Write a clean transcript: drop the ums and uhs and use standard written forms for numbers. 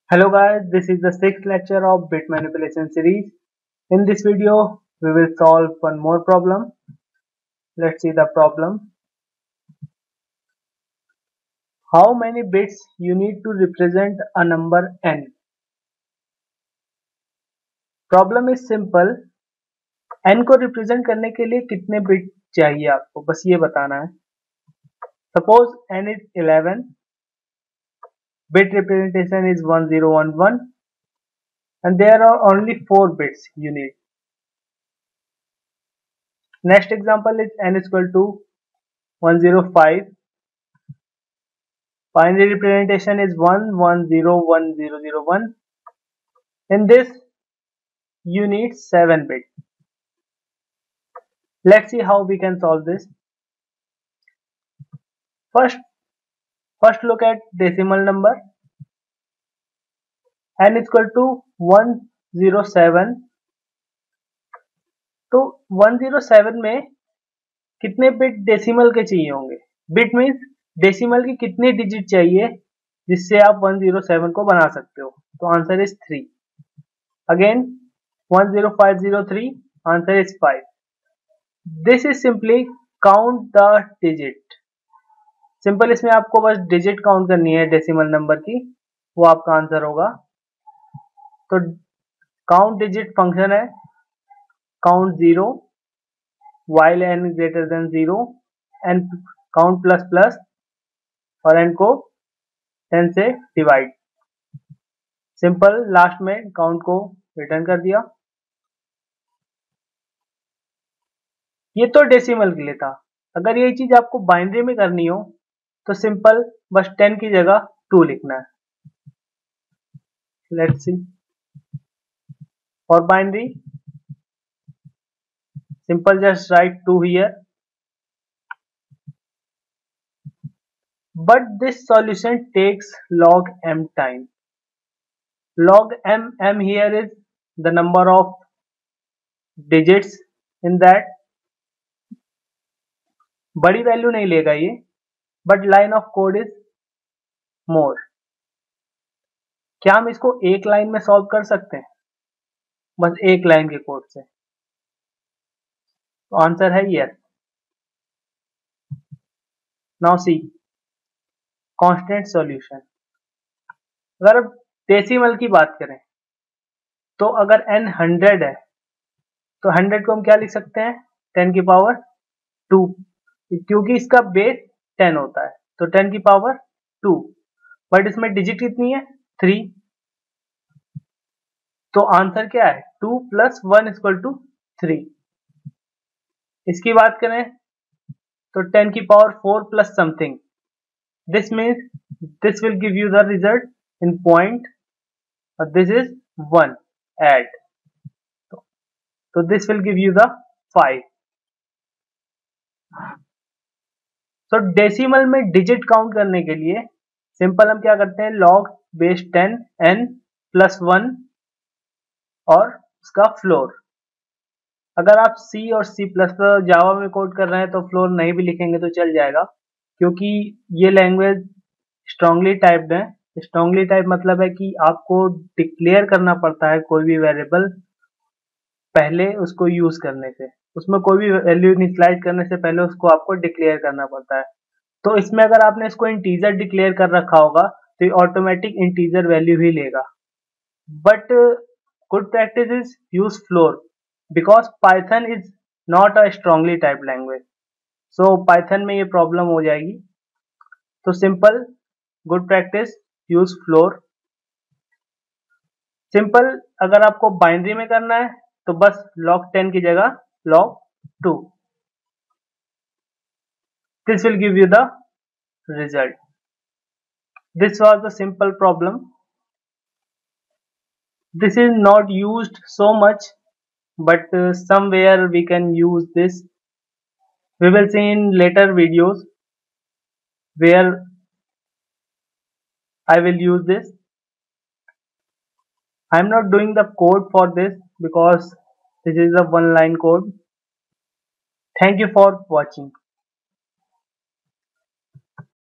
Hello guys, this is the sixth lecture of bit manipulation series. In this video, we will solve one more problem. Let's see the problem. How many bits you need to represent a number n? Problem is simple. n को represent करने के लिए कितने bit चाहिए आपको बस ये बताना है. Suppose n is 11. Bit representation is 1011 and there are only 4 bits you need. Next example is n is equal to 105. Binary representation is 11010001. In this, you need 7 bits. Let's see how we can solve this. First look at decimal number. n is equal to 107. तो 107 में कितने bit decimal के चाहिए होंगे? Bit means decimal के कितने digit चाहिए जिससे आप 107 को बना सकते हो? तो answer is 3. Again 10503, answer is 5. This is simply count the digit. Simple इसमें आपको बस डिजिट काउंट करनी है डेसिमल नंबर की, वो आपका आंसर होगा. तो काउंट डिजिट फंक्शन है count 0 while n greater than 0 and count plus plus और n को 10 से डिवाइड. सिंपल लास्ट में काउंट को रिटर्न कर दिया. ये तो डेसिमल के लिए था. अगर ये चीज आपको बाइनरी में करनी हो तो सिंपल बस 10 की जगह 2 लिखना है. Let's see. For binary simple just write 2 here, but this solution takes log m time. Log m here is the number of digits in that. बड़ी वैल्यू नहीं लेगा ये, but line of code is more. क्या हम इसको एक line में solve कर सकते हैं? बस एक लाइन के कोड से. तो आंसर है yes. Now see constant solution. अगर डेसिमल की बात करें तो अगर n 100 है तो 100 को हम क्या लिख सकते हैं? 10 की पावर 2, क्योंकि इसका बेस 10 होता है तो 10 की पावर 2. बट इसमें डिजिट कितनी है? 3. तो आंसर क्या है? 2 प्लस 1 इक्वल टू 3. इसकी बात करें तो 10 की power 4 plus something. This means this will give you the result in point और दिस इज 1 एड. तो this will give you the 5. तो डेसिमल में डिजिट काउंट करने के लिए सिंपल हम क्या करते हैं? लॉग बेस 10 n प्लस 1 और उसका फ्लोर. अगर आप C और C प्लस प्लस जावा में कोड कर रहे हैं तो फ्लोर नहीं भी लिखेंगे तो चल जाएगा, क्योंकि ये लैंग्वेज स्ट्रांगली टाइप्ड है. स्ट्रांगली टाइप मतलब है कि आपको डिक्लेयर करना पड़ता है कोई भी वेरिएबल पहले उसको यूज करने से. उसमें कोई भी वैल्यू इनिशियलाइज करने से पहले उसको आपको डिक्लेयर करना पड़ता है. तो इसमें अगर आपने इसको इंटीजर डिक्लेयर कर रखा होगा तो ये ऑटोमेटिक इंटीजर वैल्यू ही लेगा. But good practice is use floor because Python is not a strongly typed language. So Python में ये प्रॉब्लम हो जाएगी. तो simple good practice use floor. Simple अगर आपको बाइनरी में करना है तो बस log 10 की जगह log 2. This will give you the result. This was the simple problem. This is not used so much, but somewhere we can use this. We will see in later videos where I will use this. I am not doing the code for this because this is a one line code. Thank you for watching.